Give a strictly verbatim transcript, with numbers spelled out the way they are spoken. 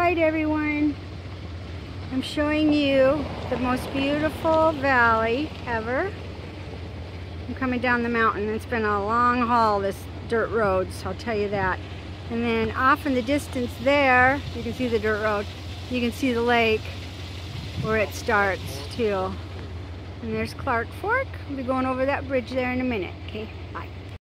Alright everyone, I'm showing you the most beautiful valley ever. I'm coming down the mountain. It's been a long haul, this dirt road, so I'll tell you that. And then off in the distance there, you can see the dirt road. You can see the lake where it starts too. And there's Clark Fork. We'll be going over that bridge there in a minute. Okay, bye.